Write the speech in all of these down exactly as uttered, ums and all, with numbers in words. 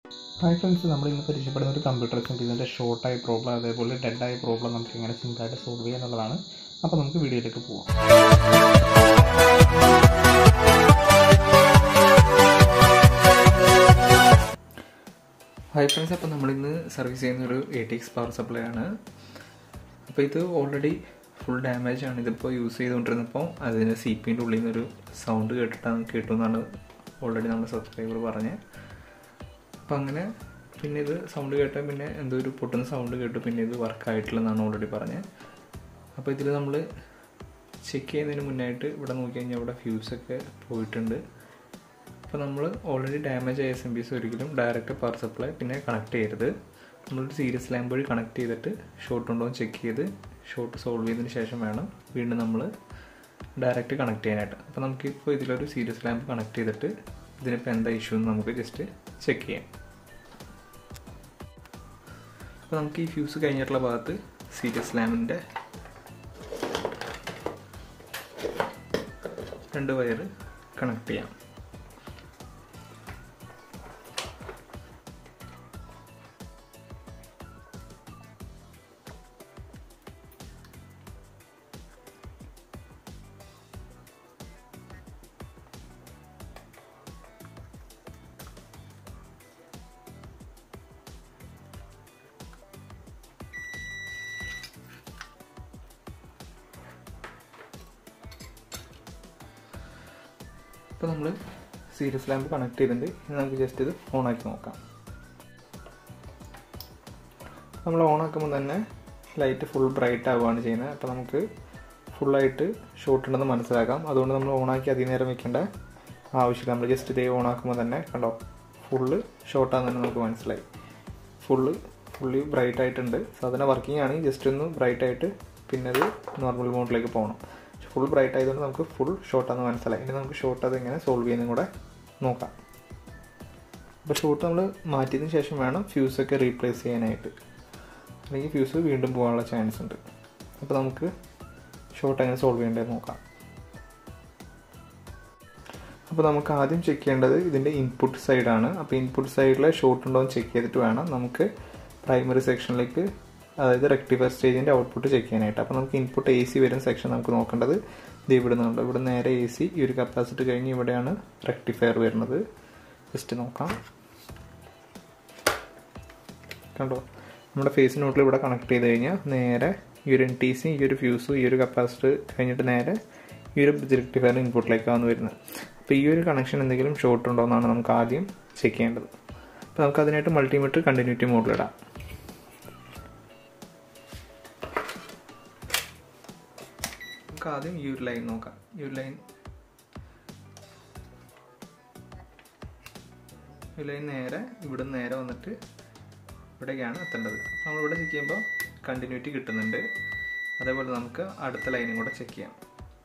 Hi friends, നമ്മൾ ഇന്ന് പരിചയപ്പെടുന്ന ഒരു കമ്പ്യൂട്ടർ എസ് എം പി എസിൻ്റെ ഷോർട്ടായ പ്രോബ്ലം, അതേപോലെ ഡെഡായ പ്രോബ്ലം നമുക്ക് എങ്ങനെ സിമ്പിളായിട്ട് സോൾവ് ചെയ്യുക എന്നുള്ളതാണ്. അപ്പോൾ നമുക്ക് വീഡിയോയിലേക്ക് പോവാം. ഹായ് ഫ്രണ്ട്സ്, അപ്പോൾ നമ്മളിന്ന് സർവീസ് ചെയ്യുന്നൊരു A T X power supply ആണ്. അപ്പോൾ ഇത് ഓൾറെഡി ഫുൾ ഡാമേജ് ആണ്. ഇതിപ്പോൾ യൂസ് ചെയ്തുകൊണ്ടിരുന്നപ്പോൾ അതിന് സി പിൻ്റെ ഉള്ളിൽ നിന്നൊരു സൗണ്ട് കേട്ടിട്ടാണ് കേട്ടു എന്നാണ് ഓൾറെഡി നമ്മുടെ സബ്സ്ക്രൈബർ പറഞ്ഞത്. അപ്പോൾ അങ്ങനെ പിന്നെ ഇത് സൗണ്ട് കേട്ടാൽ പിന്നെ എന്തോ ഒരു പൊട്ടുന്ന സൗണ്ട് കേട്ടു, പിന്നെ ഇത് വർക്കായിട്ടില്ലെന്നാണ് ഓൾറെഡി പറഞ്ഞത്. അപ്പോൾ ഇതിൽ നമ്മൾ ചെക്ക് ചെയ്യുന്നതിന് മുന്നായിട്ട് ഇവിടെ നോക്കി കഴിഞ്ഞാൽ ഇവിടെ ഫ്യൂസൊക്കെ പോയിട്ടുണ്ട്. അപ്പോൾ നമ്മൾ ഓൾറെഡി ഡാമേജ് ആയ എസ് എം പി എസ് ഒരിക്കലും ഡയറക്റ്റ് പവർ സപ്ലൈ പിന്നെ കണക്ട് ചെയ്യരുത്. നമ്മളൊരു സീരീസ് ലാമ്പ് വഴി കണക്ട് ചെയ്തിട്ട് ഷോർട്ട് ഉണ്ടോ എന്ന് ചെക്ക് ചെയ്ത് ഷോർട്ട് സോൾവ് ചെയ്തതിന് ശേഷം വേണം വീണ്ടും നമ്മൾ ഡയറക്റ്റ് കണക്ട് ചെയ്യാനായിട്ട്. അപ്പോൾ നമുക്കിപ്പോൾ ഇതിലൊരു സീരീസ് ലാമ്പ് കണക്ട് ചെയ്തിട്ട് ഇതിനിപ്പോൾ എന്താ ഇഷ്യൂ എന്ന് നമുക്ക് ജസ്റ്റ് ചെക്ക് ചെയ്യാം. അപ്പോൾ നമുക്ക് ഈ ഫ്യൂസ് കഴിഞ്ഞിട്ടുള്ള ഭാഗത്ത് സീരീസ് ലാമ്പിൻ്റെ രണ്ട് വയർ കണക്ട് ചെയ്യാം. ഇപ്പോൾ നമ്മൾ സീരീസ് ലാമ്പ് കണക്ട് ചെയ്തിട്ടുണ്ട്. ഇനി നമുക്ക് ജസ്റ്റ് ഇത് ഓണാക്കി നോക്കാം. നമ്മൾ ഓണാക്കുമ്പോൾ തന്നെ ലൈറ്റ് ഫുൾ ബ്രൈറ്റ് ആവുകയാണ് ചെയ്യുന്നത്. അപ്പോൾ നമുക്ക് ഫുള്ളായിട്ട് ഷോർട്ട് ഉണ്ടെന്ന് മനസ്സിലാക്കാം. അതുകൊണ്ട് നമ്മൾ ഓണാക്കി അധികം നേരം വെക്കേണ്ട ആവശ്യമില്ല. നമ്മൾ ജസ്റ്റ് ഇതേ ഓണാക്കുമ്പോൾ തന്നെ കണ്ടോ ഫുള്ള് ഷോർട്ടാന്ന് തന്നെ നമുക്ക് മനസ്സിലായി. ഫുള്ള് ഫുള്ളി ബ്രൈറ്റ് ആയിട്ടുണ്ട്. സാധാരണ വർക്കിംഗ് ആണ്, ജസ്റ്റ് ഒന്ന് ബ്രൈറ്റ് ആയിട്ട് പിന്നെ അത് നോർമൽ മോഡിലേക്ക് പോകണം. ഫുൾ ബ്രൈറ്റ് ആയതുകൊണ്ട് നമുക്ക് ഫുൾ ഷോർട്ടാന്ന് മനസ്സിലായി. ഇനി നമുക്ക് ഷോർട്ട് അതെങ്ങനെ സോൾവ് ചെയ്യുന്നതും കൂടെ നോക്കാം. അപ്പോൾ ഷോർട്ട് നമ്മൾ മാറ്റിയതിന് ശേഷം വേണം ഫ്യൂസൊക്കെ റീപ്ലേസ് ചെയ്യാനായിട്ട്, അല്ലെങ്കിൽ ഫ്യൂസ് വീണ്ടും പോകാനുള്ള ചാൻസ് ഉണ്ട്. അപ്പോൾ നമുക്ക് ഷോർട്ട് എങ്ങനെ സോൾവ് ചെയ്യേണ്ടത് നോക്കാം. അപ്പോൾ നമുക്ക് ആദ്യം ചെക്ക് ചെയ്യേണ്ടത് ഇതിൻ്റെ ഇൻപുട്ട് സൈഡാണ്. അപ്പോൾ ഇൻപുട്ട് സൈഡിൽ ഷോർട്ട് ഉണ്ടോ എന്ന് ചെക്ക് ചെയ്തിട്ട് വേണം നമുക്ക് പ്രൈമറി സെക്ഷനിലേക്ക്, അതായത് റെക്ടിഫയർ സ്റ്റേജിൻ്റെ ഔട്ട്പുട്ട് ചെക്ക് ചെയ്യാനായിട്ട്. അപ്പോൾ നമുക്ക് ഇൻപുട്ട് എ സി വരുന്ന സെക്ഷൻ നമുക്ക് നോക്കേണ്ടത് ഇത് ഇവിടെ നിന്നുണ്ട്. ഇവിടെ നേരെ എ സി, ഈ ഒരു കപ്പാസിറ്റർ കഴിഞ്ഞ് ഇവിടെയാണ് റെക്ടിഫയർ വരുന്നത്. ജസ്റ്റ് നോക്കാം. കണ്ടോ നമ്മുടെ ഫേസ് നോട്ടിൽ ഇവിടെ കണക്ട് ചെയ്ത് കഴിഞ്ഞാൽ നേരെ ഈ ഒരു എൻ ടി സി, ഈ ഒരു ഫ്യൂസും, ഈ ഒരു കപ്പാസിറ്റർ കഴിഞ്ഞിട്ട് നേരെ ഈ ഒരു റെക്ടിഫയർ ഇൻപുട്ടിലേക്കാണ് വരുന്നത്. അപ്പോൾ ഈ ഒരു കണക്ഷൻ എന്തെങ്കിലും ഷോർട്ട് ഉണ്ടോ എന്നാണ് നമുക്ക് ആദ്യം ചെക്ക് ചെയ്യേണ്ടത്. അപ്പോൾ നമുക്ക് അതിനായിട്ട് മൾട്ടിമീറ്റർ കണ്ടിന്യൂറ്റി മോഡിലിടാം. നമുക്ക് ആദ്യം ഈ ഒരു ലൈൻ നോക്കാം. ഈ ഒരു ലൈൻ ഈ ലൈൻ നേരെ ഇവിടെ നേരെ വന്നിട്ട് ഇവിടേക്കാണ് എത്തേണ്ടത്. നമ്മളിവിടെ ചെക്ക് ചെയ്യുമ്പോൾ കണ്ടിന്യൂറ്റി കിട്ടുന്നുണ്ട്. അതേപോലെ നമുക്ക് അടുത്ത ലൈനും കൂടെ ചെക്ക് ചെയ്യാം.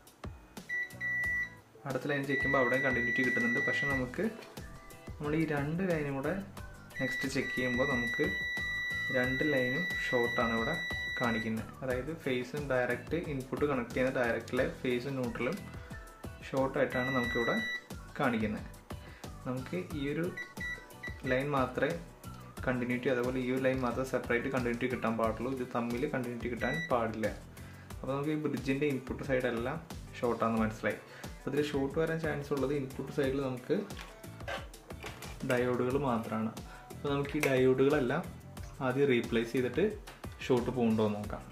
അടുത്ത ലൈൻ ചെക്ക് ചെയ്യുമ്പോൾ അവിടെ കണ്ടിന്യൂറ്റി കിട്ടുന്നുണ്ട്. പക്ഷെ നമുക്ക് നമ്മൾ ഈ രണ്ട് ലൈനും കൂടെ നെക്സ്റ്റ് ചെക്ക് ചെയ്യുമ്പോൾ നമുക്ക് രണ്ട് ലൈനും ഷോർട്ടാണ് ഇവിടെ കാണിക്കുന്നത്. അതായത് ഫേസും ഡയറക്റ്റ് ഇൻപുട്ട് കണക്ട് ചെയ്യുന്ന ഡയറക്റ്റിലെ ഫേസും ന്യൂട്രലും ഷോർട്ടായിട്ടാണ് നമുക്കിവിടെ കാണിക്കുന്നത്. നമുക്ക് ഈ ഒരു ലൈൻ മാത്രമേ കണ്ടിന്യൂറ്റി, അതേപോലെ ഈ ഒരു ലൈൻ മാത്രമേ സെപ്പറേറ്റ് കണ്ടിന്യൂറ്റി കിട്ടാൻ പാടുള്ളൂ. ഇത് തമ്മിൽ കണ്ടിന്യൂറ്റി കിട്ടാൻ പാടില്ല. അപ്പോൾ നമുക്ക് ഈ ബ്രിഡ്ജിൻ്റെ ഇൻപുട്ട് സൈഡെല്ലാം ഷോർട്ടാണെന്ന് മനസ്സിലായി. അപ്പോൾ ഇതിൽ ഷോർട്ട് വരാൻ ചാൻസ് ഉള്ളത് ഇൻപുട്ട് സൈഡിൽ നമുക്ക് ഡയോഡുകൾ മാത്രമാണ്. അപ്പോൾ നമുക്ക് ഈ ഡയോഡുകളെല്ലാം ആദ്യം റീപ്ലേസ് ചെയ്തിട്ട് ഷോർട്ട് പോകുന്നുണ്ടോ എന്ന് നോക്കാം.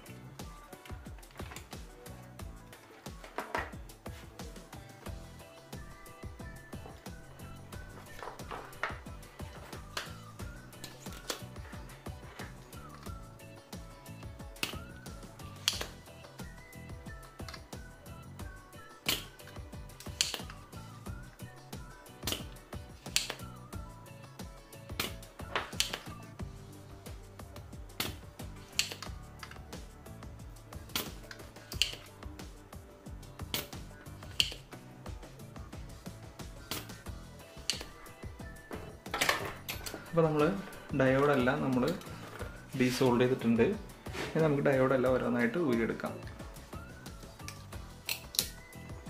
അപ്പോൾ നമ്മൾ ഡയോഡെല്ലാം നമ്മൾ ഡീസോൾഡ് ചെയ്തിട്ടുണ്ട്. ഇനി നമുക്ക് ഡയോഡെല്ലാം ഓരോന്നായിട്ട് ഊരിയെടുക്കാം.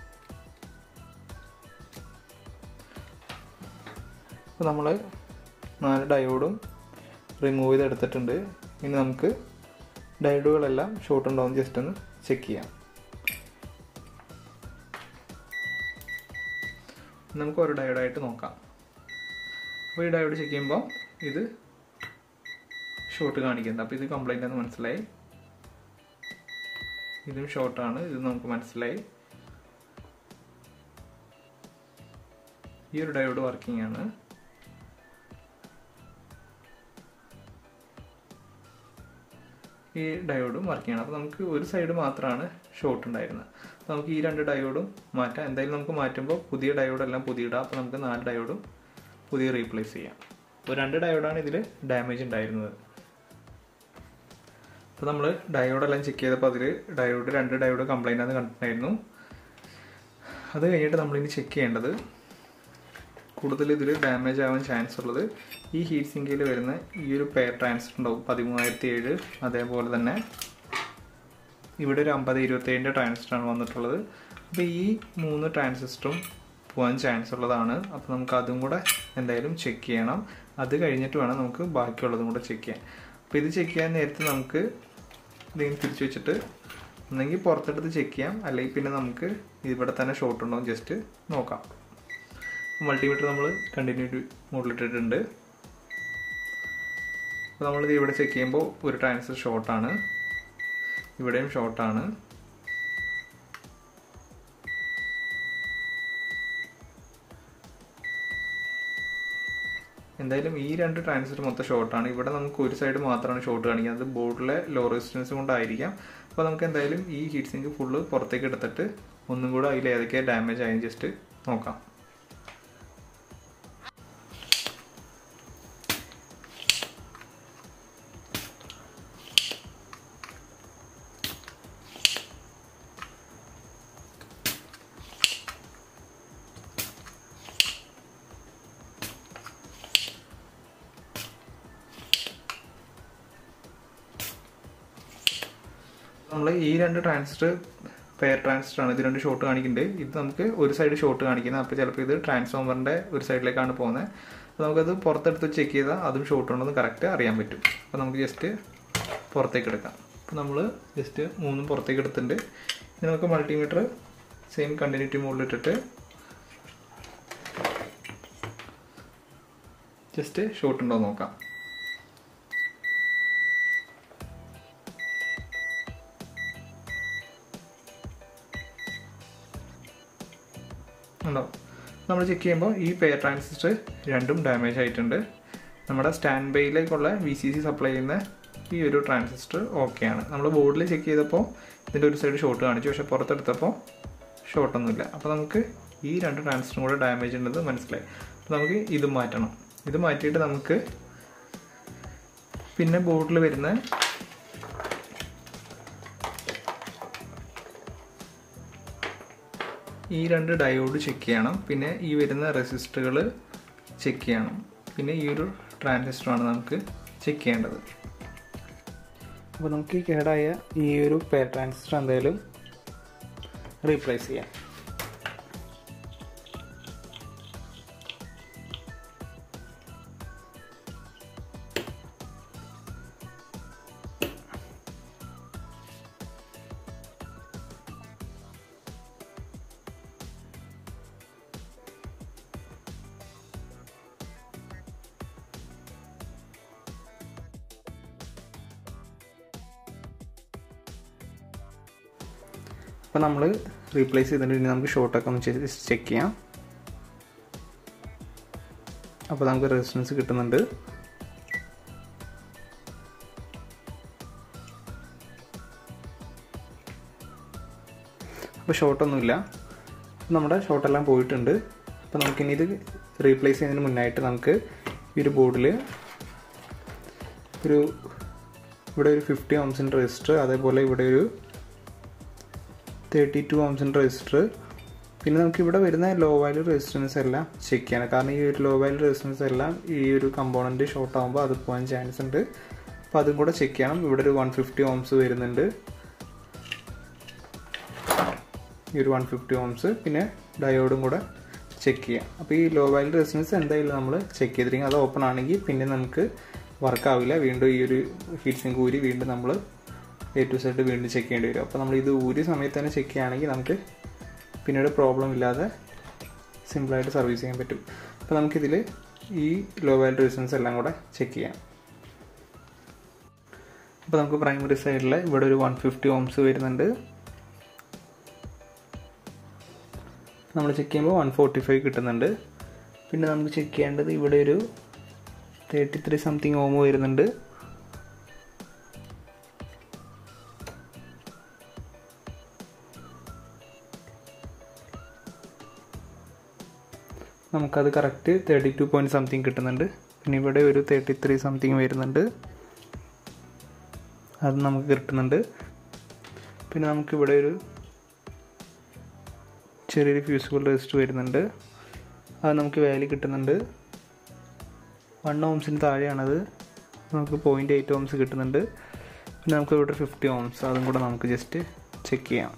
അപ്പോൾ നമ്മൾ നാല് ഡയോഡും റിമൂവ് ചെയ്തെടുത്തിട്ടുണ്ട്. ഇനി നമുക്ക് ഡയോഡുകളെല്ലാം ഷോർട്ട് ഉണ്ടോ എന്ന് ജസ്റ്റ് ഒന്ന് ചെക്ക് ചെയ്യാം. നമുക്ക് ഒരു ഡയോഡായിട്ട് നോക്കാം. അപ്പോൾ ഈ ഡയോഡ് ചെക്ക് ചെയ്യുമ്പോൾ ഇത് ഷോർട്ട് കാണിക്കുന്നുണ്ട്. അപ്പോൾ ഇത് കംപ്ലൈൻ്റ് ആണെന്ന് മനസ്സിലായി. ഇതും ഷോർട്ടാണ്, ഇത് നമുക്ക് മനസ്സിലായി. ഈ ഒരു ഡയോഡ് വർക്കിംഗ് ആണ്. ഈ ഡയോഡും വർക്കിംഗ് ആണ്. അപ്പോൾ നമുക്ക് ഒരു സൈഡ് മാത്രമാണ് ഷോർട്ട് ഉണ്ടായിരുന്നത്. അപ്പോൾ നമുക്ക് ഈ രണ്ട് ഡയോഡും മാറ്റാം. എന്തായാലും നമുക്ക് മാറ്റുമ്പോൾ പുതിയ ഡയോഡെല്ലാം പുതിയ ഇടാം. അപ്പോൾ നമുക്ക് നാല് ഡയോഡും പുതിയ റീപ്ലേസ് ചെയ്യാം. അപ്പോൾ രണ്ട് ഡയോഡാണ് ഇതിൽ ഡാമേജ് ഉണ്ടായിരുന്നത്. അപ്പോൾ നമ്മൾ ഡയോഡെല്ലാം ചെക്ക് ചെയ്തപ്പോൾ അതിൽ ഡയോഡ് രണ്ട് ഡയോഡ് കംപ്ലൈൻ്റ് ആണെന്ന് കണ്ടിട്ടുണ്ടായിരുന്നു. അത് കഴിഞ്ഞിട്ട് നമ്മളിനി ചെക്ക് ചെയ്യേണ്ടത്, കൂടുതൽ ഇതിൽ ഡാമേജ് ആവാൻ ചാൻസ് ഉള്ളത് ഈ ഹീറ്റ് സിങ്കിൽ വരുന്ന ഈ ഒരു പെയർ ട്രാൻസിസ്റ്റർ ഉണ്ടാവും, പതിമൂവായിരത്തി ഏഴ്. അതേപോലെ തന്നെ ഇവിടെ ഒരു അമ്പത് ഇരുപത്തേഴിൻ്റെ ട്രാൻസിസ്റ്ററാണ് വന്നിട്ടുള്ളത്. അപ്പോൾ ഈ മൂന്ന് ട്രാൻസിസ്റ്ററും പോകാൻ ചാൻസ് ഉള്ളതാണ്. അപ്പോൾ നമുക്ക് അതും കൂടെ എന്തായാലും ചെക്ക് ചെയ്യണം. അത് കഴിഞ്ഞിട്ട് വേണം നമുക്ക് ബാക്കിയുള്ളതും കൂടെ ചെക്ക് ചെയ്യാൻ. അപ്പോൾ ഇത് ചെക്ക് ചെയ്യാൻ നേരത്തെ നമുക്ക് ഇതിങ്ങനെ തിരിച്ചു വെച്ചിട്ട് ഒന്നെങ്കിൽ പുറത്തെടുത്ത് ചെക്ക് ചെയ്യാം, അല്ലെങ്കിൽ പിന്നെ നമുക്ക് ഇവിടെ തന്നെ ഷോർട്ട് ഉണ്ടോ എന്ന് ജസ്റ്റ് നോക്കാം. മൾട്ടിമീറ്റർ നമ്മൾ കണ്ടിന്യൂറ്റി മോഡിലിട്ടിട്ടുണ്ട്. അപ്പോൾ നമ്മളിത് ഇവിടെ ചെക്ക് ചെയ്യുമ്പോൾ ഒരു ട്രാൻസിസ്റ്റർ ഷോർട്ടാണ്, ഇവിടെയും ഷോർട്ടാണ്. എന്തായാലും ഈ രണ്ട് ട്രാൻസിസ്റ്റർ മൊത്തം ഷോർട്ടാണ്. ഇവിടെ നമുക്ക് ഒരു സൈഡ് മാത്രമാണ് ഷോർട്ട് കാണിക്കുന്നത്. ബോർഡിലെ ലോ റെസിസ്റ്റൻസ് കൊണ്ടായിരിക്കാം. അപ്പോൾ നമുക്ക് എന്തായാലും ഈ ഹീറ്റ് സിങ്ക് ഫുള്ള് പുറത്തേക്ക് എടുത്തിട്ട് ഒന്നും കൂടെ അതിൽ ഏതൊക്കെയാണ് ഡാമേജ് ആയെന്ന് ജസ്റ്റ് നോക്കാം. നമ്മൾ ഈ രണ്ട് ട്രാൻസിസ്റ്റർ പെയർ ട്രാൻസിസ്റ്റർ ആണ്, ഇത് രണ്ട് ഷോർട്ട് കാണിക്കുന്നുണ്ട്. ഇത് നമുക്ക് ഒരു സൈഡ് ഷോർട്ട് കാണിക്കുന്നത്. അപ്പോൾ ചിലപ്പോൾ ഇത് ട്രാൻസ്ഫോമറിൻ്റെ ഒരു സൈഡിലേക്കാണ് പോകുന്നത്. അപ്പോൾ നമുക്കത് പുറത്തെടുത്ത് ചെക്ക് ചെയ്താൽ അതും ഷോർട്ട് ഉണ്ടെന്ന് കറക്റ്റ് അറിയാൻ പറ്റും. അപ്പോൾ നമുക്ക് ജസ്റ്റ് പുറത്തേക്ക് എടുക്കാം. അപ്പോൾ നമ്മൾ ജസ്റ്റ് മൂന്നും പുറത്തേക്ക് എടുത്തിട്ടുണ്ട്. ഇനി നമുക്ക് മൾട്ടിമീറ്റർ സെയിം കണ്ടിന്യൂറ്റി മോഡിലിട്ടിട്ട് ജസ്റ്റ് ഷോർട്ട് ഉണ്ടോ നോക്കാം. ഉണ്ടോ? നമ്മൾ ചെക്ക് ചെയ്യുമ്പോൾ ഈ പെയർ ട്രാൻസിസ്റ്റർ രണ്ടും ഡാമേജ് ആയിട്ടുണ്ട്. നമ്മുടെ സ്റ്റാൻഡ് ബൈയിലേക്കുള്ള വി സി സി സപ്ലൈ ചെയ്യുന്ന ഈ ഒരു ട്രാൻസിസ്റ്റർ ഓക്കെയാണ്. നമ്മൾ ബോർഡിൽ ചെക്ക് ചെയ്തപ്പോൾ ഇതിൻ്റെ ഒരു സൈഡ് ഷോർട്ട് കാണിച്ചു, പക്ഷേ പുറത്തെടുത്തപ്പോൾ ഷോർട്ടൊന്നുമില്ല. അപ്പോൾ നമുക്ക് ഈ രണ്ട് ട്രാൻസിസ്റ്ററും കൂടെ ഡാമേജ് ഉണ്ടെന്ന് മനസ്സിലായി. അപ്പോൾ നമുക്ക് ഇത് മാറ്റണം. ഇത് മാറ്റിയിട്ട് നമുക്ക് പിന്നെ ബോർഡിൽ വരുന്ന ഈ രണ്ട് ഡയോഡ് ചെക്ക് ചെയ്യണം, പിന്നെ ഈ വരുന്ന റെസിസ്റ്ററുകൾ ചെക്ക് ചെയ്യണം, പിന്നെ ഈ ഒരു ട്രാൻസിസ്റ്ററാണ് നമുക്ക് ചെക്ക് ചെയ്യേണ്ടത്. അപ്പോൾ നമുക്ക് ഈ കേടായ ഈ ഒരു പെയർ ട്രാൻസിസ്റ്റർ എന്തായാലും റീപ്ലേസ് ചെയ്യാം. അപ്പോൾ നമ്മൾ റീപ്ലേസ് ചെയ്തിട്ടുണ്ടെങ്കിൽ നമുക്ക് ഷോർട്ടൊക്കെ ഒന്ന് ചെക്ക് ചെയ്യാം. അപ്പോൾ നമുക്ക് റെസിസ്റ്റൻസ് കിട്ടുന്നുണ്ട്. അപ്പോൾ ഷോർട്ടൊന്നുമില്ല. നമ്മുടെ ഷോർട്ടെല്ലാം പോയിട്ടുണ്ട്. അപ്പോൾ നമുക്കിനി ഇത് റീപ്ലേസ് ചെയ്യുന്നതിന് മുന്നായിട്ട് നമുക്ക് ഈ ഒരു ബോർഡിൽ ഒരു ഇവിടെ ഒരു ഫിഫ്റ്റി ഓംസിൻ്റെ റെസിസ്റ്റർ, അതേപോലെ ഇവിടെ ഒരു തേർട്ടി ടു ഓംസിൻ്റെ റെസിസ്റ്റർ, പിന്നെ നമുക്ക് ഇവിടെ വരുന്ന ലോ വാല്യൂ റെസിസ്റ്റൻസ് എല്ലാം ചെക്ക് ചെയ്യണം. കാരണം ഈ ഒരു ലോ വാല്യൂ റെസിസ്റ്റൻസ് എല്ലാം ഈ ഒരു കമ്പോണൻറ്റ് ഷോർട്ട് ആകുമ്പോൾ അത് പോകാൻ ചാൻസ് ഉണ്ട്. അപ്പോൾ അതും കൂടെ ചെക്ക് ചെയ്യണം. ഇവിടെ ഒരു വൺ ഫിഫ്റ്റി ഓംസ് വരുന്നുണ്ട്, ഈ ഒരു വൺ ഫിഫ്റ്റി ഓംസ്, പിന്നെ ഡയോഡും കൂടെ ചെക്ക് ചെയ്യാം. അപ്പോൾ ഈ ലോ വാല്യൂ റെസിസ്റ്റൻസ് എന്തായാലും നമ്മൾ ചെക്ക് ചെയ്തിരിക്കും. അത് ഓപ്പൺ ആണെങ്കിൽ പിന്നെ നമുക്ക് വർക്കാവില്ല. വീണ്ടും ഈ ഒരു ഹീറ്റ് സിങ്ക് ഊരി വീണ്ടും നമ്മൾ എ ടു സെഡ് വീണ്ടും ചെക്ക് ചെയ്യേണ്ടി വരും. അപ്പോൾ നമ്മൾ ഇത് ഊരി സമയത്ത് തന്നെ ചെക്ക് ചെയ്യുകയാണെങ്കിൽ നമുക്ക് പിന്നീട് പ്രോബ്ലം ഇല്ലാതെ സിമ്പിളായിട്ട് സർവീസ് ചെയ്യാൻ പറ്റും. അപ്പോൾ നമുക്കിതിൽ ഈ ലോ വാല്യൂ റെസിസ്റ്റൻസ് എല്ലാം കൂടെ ചെക്ക് ചെയ്യാം. അപ്പോൾ നമുക്ക് പ്രൈമറി സൈഡിൽ ഇവിടെ ഒരു വൺ ഫിഫ്റ്റി ഓംസ് വരുന്നുണ്ട്. നമ്മൾ ചെക്ക് ചെയ്യുമ്പോൾ വൺ ഫോർട്ടി ഫൈവ് കിട്ടുന്നുണ്ട്. പിന്നെ നമുക്ക് ചെക്ക് ചെയ്യേണ്ടത് ഇവിടെ ഒരു തേർട്ടി ത്രീ സംതിങ് ഓം വരുന്നുണ്ട്. നമുക്കത് correct thirty two point something കിട്ടുന്നുണ്ട്. പിന്നെ ഇവിടെ ഒരു തേർട്ടി ത്രീ സംതിങ് വരുന്നുണ്ട്, അത് നമുക്ക് കിട്ടുന്നുണ്ട്. പിന്നെ നമുക്കിവിടെ ഒരു ചെറിയൊരു ഫ്യൂസിബിൾ റെസിസ്റ്റർ വരുന്നുണ്ട്, അത് നമുക്ക് വാല്യൂ കിട്ടുന്നുണ്ട്. വൺ ഓംസിന് താഴെയാണത്, നമുക്ക് പോയിൻറ്റ് എയ്റ്റ് ഓംസ് കിട്ടുന്നുണ്ട്. പിന്നെ നമുക്ക് ഇവിടെ ഫിഫ്റ്റി ഓംസ്, അതും കൂടെ നമുക്ക് ജസ്റ്റ് ചെക്ക് ചെയ്യാം.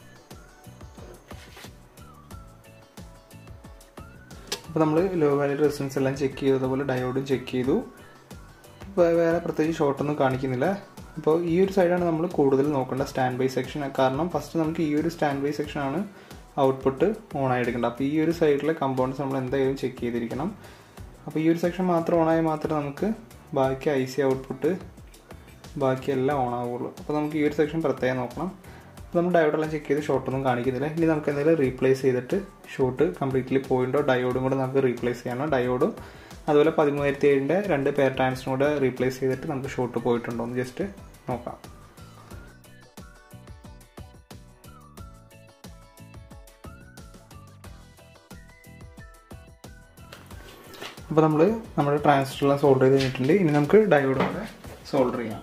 അപ്പോൾ നമ്മൾ ലോ വാല്യൂ റെസിസ്റ്റൻസ് എല്ലാം ചെക്ക് ചെയ്തു, അതുപോലെ ഡയോഡും ചെക്ക് ചെയ്തു. ഇപ്പോൾ വേറെ പ്രത്യേകിച്ച് ഷോർട്ടൊന്നും കാണിക്കുന്നില്ല. അപ്പോൾ ഈ ഒരു സൈഡാണ് നമ്മൾ കൂടുതൽ നോക്കേണ്ട സ്റ്റാൻഡ് ബൈ സെക്ഷൻ. കാരണം ഫസ്റ്റ് നമുക്ക് ഈ ഒരു സ്റ്റാൻഡ് ബൈ സെക്ഷനാണ് ഔട്ട്പുട്ട് ഓൺ ആയി എടുക്കേണ്ടത്. അപ്പോൾ ഈ ഒരു സൈഡിലെ കമ്പോണൻസ് നമ്മൾ എന്തായാലും ചെക്ക് ചെയ്തിരിക്കണം. അപ്പോൾ ഈ ഒരു സെക്ഷൻ മാത്രം ഓണായാൽ മാത്രമേ നമുക്ക് ബാക്കി ഐ സി ഔട്ട്പുട്ട് ബാക്കിയെല്ലാം ഓൺ ആവുള്ളൂ. അപ്പോൾ നമുക്ക് ഈ ഒരു സെക്ഷൻ പ്രത്യേകം നോക്കണം. അപ്പോൾ നമ്മൾ ഡയോഡെല്ലാം ചെക്ക് ചെയ്ത് ഷോർട്ടൊന്നും കാണിക്കുന്നില്ല. ഇനി നമുക്ക് എന്തെങ്കിലും റീപ്ലേസ് ചെയ്തിട്ട് ഷോർട്ട് കംപ്ലീറ്റ്ലി പോയിട്ടോ ഡയോഡും കൂടെ നമുക്ക് റീപ്ലേസ് ചെയ്യണം. ഡയോഡും അതുപോലെ പതിമൂവായിരത്തി ഏഴിൻ്റെ രണ്ട് പെയർ ട്രാൻസിനും കൂടെ റീപ്ലേസ് ചെയ്തിട്ട് നമുക്ക് ഷോർട്ട് പോയിട്ടുണ്ടോ എന്ന് ജസ്റ്റ് നോക്കാം. അപ്പോൾ നമ്മൾ നമ്മുടെ ട്രാൻസിസ്റ്ററെല്ലാം സോൾഡർ ചെയ്ത് കഴിഞ്ഞിട്ടുണ്ട്. ഇനി നമുക്ക് ഡയോഡും കൂടെ സോൾഡർ ചെയ്യാം.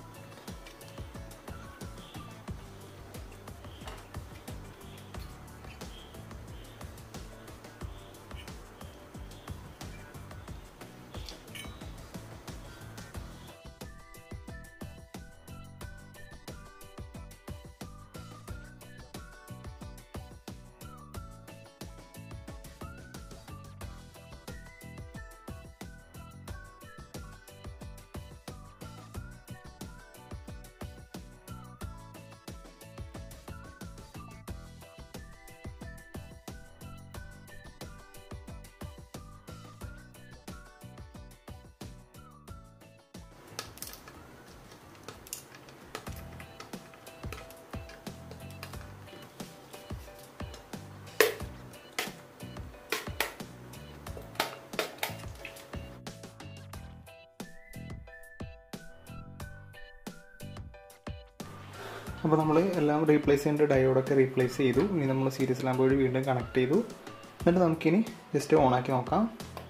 അപ്പോൾ നമ്മൾ എല്ലാം റീപ്ലേസ് ചെയ്യേണ്ട ഡയോഡൊക്കെ റീപ്ലേസ് ചെയ്തു. ഇനി നമ്മൾ സീരീസ് ലാമ്പ് വഴി വീണ്ടും കണക്ട് ചെയ്തു. എന്നിട്ട് നമുക്കിനി ജസ്റ്റ് ഓണാക്കി നോക്കാം.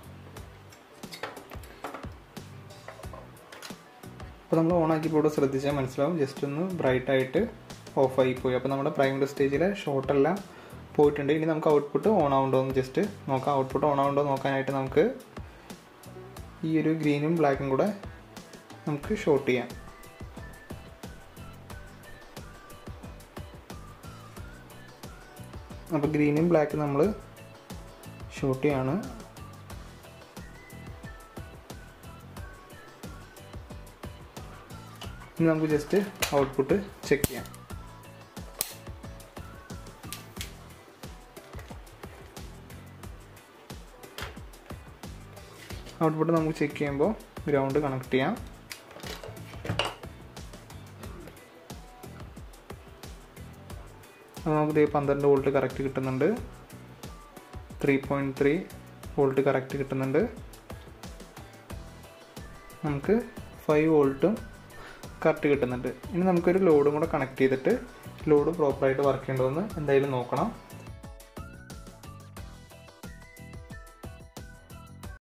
അപ്പോൾ നമ്മൾ ഓണാക്കിയപ്പോൾ ഇവിടെ ശ്രദ്ധിച്ചാൽ മനസ്സിലാവും, ജസ്റ്റ് ഒന്ന് ബ്രൈറ്റ് ആയിട്ട് ഓഫായി പോയി. അപ്പോൾ നമ്മുടെ പ്രൈമറി സ്റ്റേജിലെ ഷോർട്ടെല്ലാം പോയിട്ടുണ്ട്. ഇനി നമുക്ക് ഔട്ട്പുട്ട് ഓൺ ആവുണ്ടോ എന്ന് ജസ്റ്റ് നോക്കാം. ഔട്ട്പുട്ട് ഓൺ ആവുണ്ടോ നോക്കാനായിട്ട് നമുക്ക് ഈ ഒരു ഗ്രീനും ബ്ലാക്കും കൂടെ നമുക്ക് ഷോർട്ട് ചെയ്യാം. അപ്പോൾ ഗ്രീനും ബ്ലാക്കും നമ്മൾ ഷോർട്ട് ചെയ്യാണ്. ഇനി നമുക്ക് ജസ്റ്റ് ഔട്ട്പുട്ട് ചെക്ക് ചെയ്യാം. ഔട്ട്പുട്ട് നമുക്ക് ചെക്ക് ചെയ്യുമ്പോൾ ഗ്രൗണ്ട് കണക്ട് ചെയ്യാം. അപ്പോൾ നമുക്ക് പന്ത്രണ്ട് വോൾട്ട് കറക്റ്റ് കിട്ടുന്നുണ്ട്, three point three volt correct കിട്ടുന്നുണ്ട്. നമുക്ക് ഫൈവ് വോൾട്ടും കറക്റ്റ് കിട്ടുന്നുണ്ട്. ഇനി നമുക്കൊരു ലോഡും കൂടെ കണക്ട് ചെയ്തിട്ട് ലോഡ് പ്രോപ്പറായിട്ട് വർക്ക് ചെയ്യണമെന്ന് എന്തായാലും നോക്കണം.